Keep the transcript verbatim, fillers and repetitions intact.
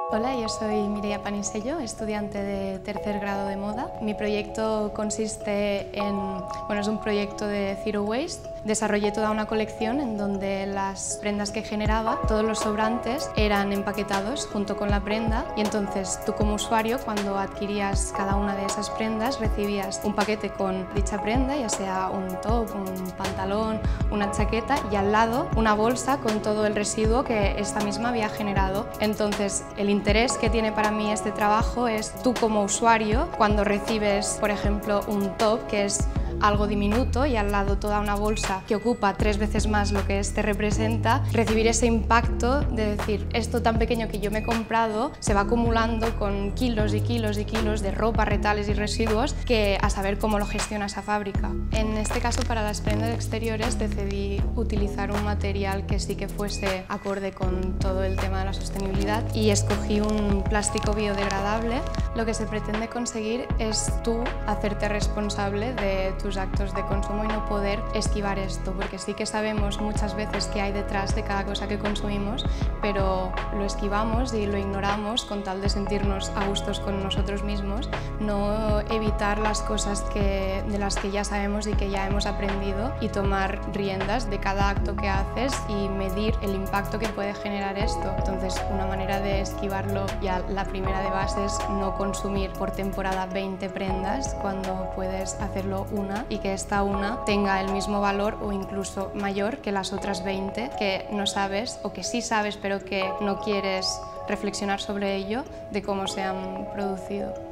Hola, yo soy Mireia Panisello, estudiante de tercer grado de moda. Mi proyecto consiste en, bueno, es un proyecto de Zero Waste. Desarrollé toda una colección en donde las prendas que generaba, todos los sobrantes, eran empaquetados junto con la prenda y entonces tú como usuario, cuando adquirías cada una de esas prendas, recibías un paquete con dicha prenda, ya sea un top, un pantalón, una chaqueta y al lado una bolsa con todo el residuo que esta misma había generado. Entonces, el interés que tiene para mí este trabajo es tú como usuario, cuando recibes, por ejemplo, un top que es algo diminuto y al lado toda una bolsa que ocupa tres veces más lo que este representa, recibir ese impacto de decir, esto tan pequeño que yo me he comprado se va acumulando con kilos y kilos y kilos de ropa, retales y residuos que a saber cómo lo gestiona esa fábrica. En este caso, para las prendas exteriores decidí utilizar un material que sí que fuese acorde con todo el tema de la sostenibilidad y escogí un plástico biodegradable. Lo que se pretende conseguir es tú hacerte responsable de tu tus actos de consumo y no poder esquivar esto, porque sí que sabemos muchas veces qué hay detrás de cada cosa que consumimos, pero lo esquivamos y lo ignoramos con tal de sentirnos a gustos con nosotros mismos, no evitar las cosas que, de las que ya sabemos y que ya hemos aprendido y tomar riendas de cada acto que haces y medir el impacto que puede generar esto. Entonces, una manera de esquivarlo, ya la primera de base, es no consumir por temporada veinte prendas cuando puedes hacerlo una y que esta una tenga el mismo valor o incluso mayor que las otras veinte que no sabes o que sí sabes pero que no quieres reflexionar sobre ello de cómo se han producido.